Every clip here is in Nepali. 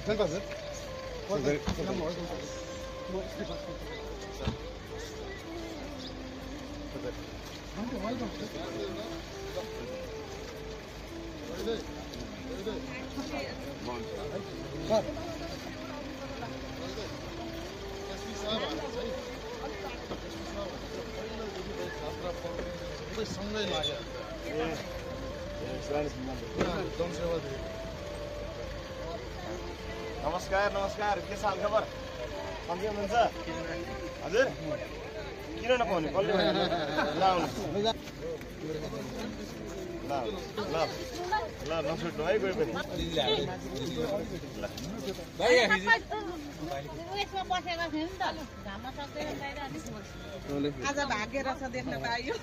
नमस्कार नमस्कार के छ खबर सन्चै हुनुहुन्छ हजुर किन नपाउने कसले ल नसुट्नु है कोही पनि आज भाग्य रहेछ देख्न पाइयो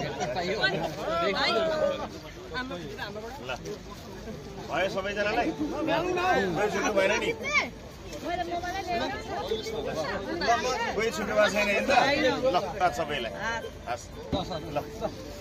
ल भयो सबैजनालाई छुट्नु भएन नि कोही छुट्नु भएको छैन ल सबैलाई ल